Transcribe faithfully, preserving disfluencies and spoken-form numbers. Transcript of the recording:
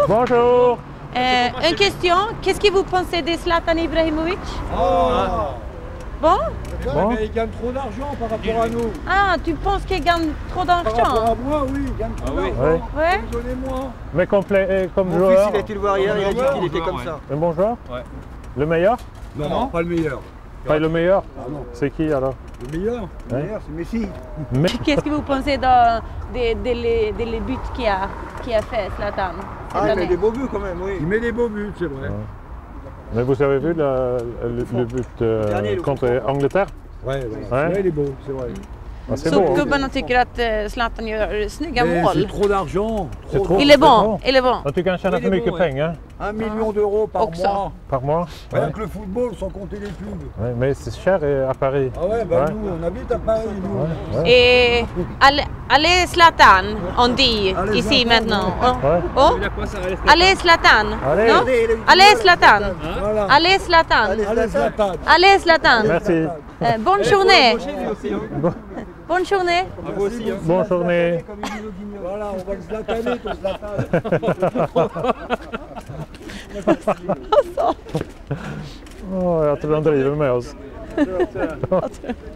Bonjour. Euh, une question, qu'est-ce que vous pensez de Zlatan Ibrahimovic? Oh. Bon? Bon. Mais il gagne trop d'argent par rapport à nous. Ah, tu penses qu'il gagne trop Par rapport d'argent? à moi, oui, il gagne trop Ah oui. d'argent. Ouais. Donnez-moi. Mais complet, euh, comme Mon joueur. fils, il a été le voir hier, il a dit qu'il était comme ça. Un bon joueur? Ouais. Le meilleur? Non, non, pas le meilleur. Pas le meilleur? Ah non. C'est qui alors? Le meilleur Le Ouais. meilleur, c'est Messi. Mais... Qu'est-ce que vous pensez de, de, de les, de les buts qu'il a, qu'il a fait Zlatan cette Ah, il met année? des beaux buts quand même, oui. Il met des beaux buts, c'est vrai. Mais vous avez vu le, le, le but euh, Dernier, le contre fond. Angleterre? Ouais, ouais. Ouais. C'est vrai, il est beau, c'est vrai. Ah, c'est Så beau. Hein? gubbarna tycker att eh, Zlatan gör snygga Mais mål. c'est trop d'argent. C'est Trop trop. Il est c'est bon, bon. il est bon. Ah, tu kan tjäna Oui, för det är mycket bra. pengar Un million d'euros par Också. mois. par mois. Rien Ouais. que le football, sans compter les pubs. Ouais, mais c'est cher euh, à Paris. Ah ouais, bah Ouais. nous, on habite à Paris, nous. Ouais, ouais. Et allez, allez Zlatan, on dit Allez, ici Zlatan, maintenant. Ouais. Oh, Il a quoi ça reste? allez Zlatan, Allez. non? Allez Zlatan, Voilà. allez Zlatan, Allez, Zlatan. allez Zlatan. Merci. Euh, bonne journée, Bon, bonne journée. À vous aussi. Hein. bonne journée. Voilà, on va le Zlataner, ton Zlatan. Åh, jag tror de driver med oss.